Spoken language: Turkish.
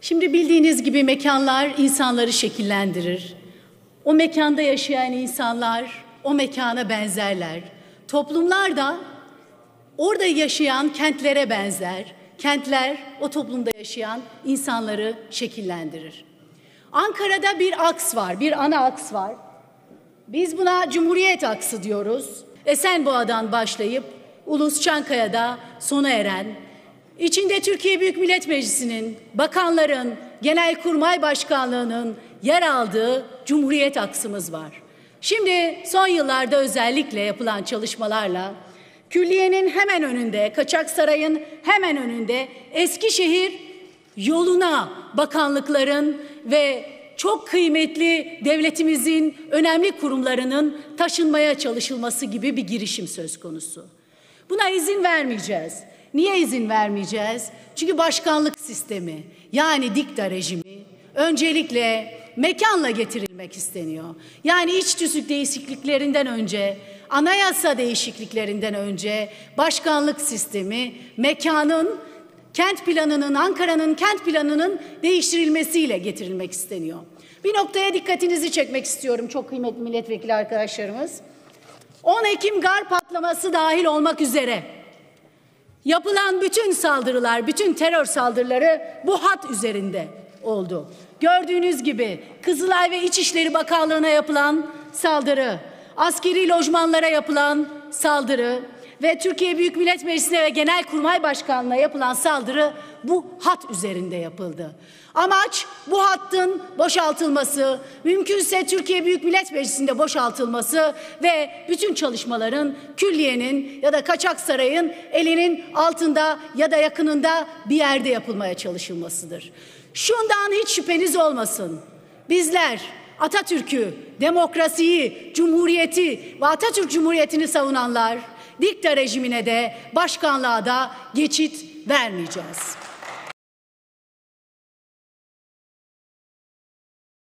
Şimdi bildiğiniz gibi mekanlar insanları şekillendirir. O mekanda yaşayan insanlar o mekana benzerler. Toplumlar da orada yaşayan kentlere benzer. Kentler o toplumda yaşayan insanları şekillendirir. Ankara'da bir aks var, bir ana aks var. Biz buna Cumhuriyet aksı diyoruz. Esenboğa'dan başlayıp Ulus Çankaya'da sona eren, içinde Türkiye Büyük Millet Meclisi'nin, bakanların, Genelkurmay Başkanlığı'nın yer aldığı Cumhuriyet aksımız var. Şimdi son yıllarda özellikle yapılan çalışmalarla külliyenin hemen önünde, Kaçaksaray'ın hemen önünde Eskişehir yoluna bakanlıkların ve çok kıymetli devletimizin önemli kurumlarının taşınmaya çalışılması gibi bir girişim söz konusu. Buna izin vermeyeceğiz. Niye izin vermeyeceğiz? Çünkü başkanlık sistemi, yani dikta rejimi öncelikle mekanla getirilmek isteniyor. Yani iç tüzük değişikliklerinden önce, anayasa değişikliklerinden önce başkanlık sistemi mekanın, kent planının, Ankara'nın kent planının değiştirilmesiyle getirilmek isteniyor. Bir noktaya dikkatinizi çekmek istiyorum çok kıymetli milletvekili arkadaşlarımız. 10 Ekim gar patlaması dahil olmak üzere yapılan bütün saldırılar, bütün terör saldırıları bu hat üzerinde oldu. Gördüğünüz gibi Kızılay ve İçişleri Bakanlığı'na yapılan saldırı, askeri lojmanlara yapılan saldırı ve Türkiye Büyük Millet Meclisi'ne ve Genelkurmay Başkanlığı'na yapılan saldırı bu hat üzerinde yapıldı. Amaç bu hattın boşaltılması, mümkünse Türkiye Büyük Millet Meclisi'nde boşaltılması ve bütün çalışmaların külliyenin ya da Kaçaksaray'ın elinin altında ya da yakınında bir yerde yapılmaya çalışılmasıdır. Şundan hiç şüpheniz olmasın. Bizler Atatürk'ü, demokrasiyi, cumhuriyeti ve Atatürk Cumhuriyeti'ni savunanlar dikta rejimine de başkanlığa da geçit vermeyeceğiz.